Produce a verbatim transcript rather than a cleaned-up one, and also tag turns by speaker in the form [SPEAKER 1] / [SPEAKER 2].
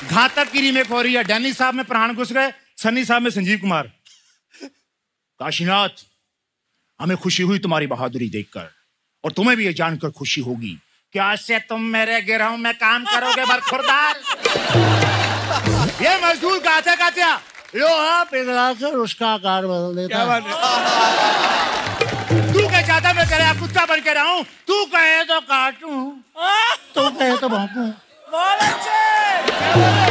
[SPEAKER 1] घातक की रीमेक हो रही है। डैनी साहब में प्राण घुस गए, सन्नी साहब में संजीव कुमार। काशीनाथ, हमें खुशी हुई तुम्हारी बहादुरी देखकर, और तुम्हें भी ये जानकर खुशी होगी कि आज से तुम मेरे गिरोह में काम करोगे बरखुरदार। ये मजदूर गाते गाते लोहा पिघला कर उसका आकार बदल देता है। तू क्या चाहता मैं करे कुत्ता बन के रहूं? तू कहे तो काटूं, तू कहे तो भौंकूं।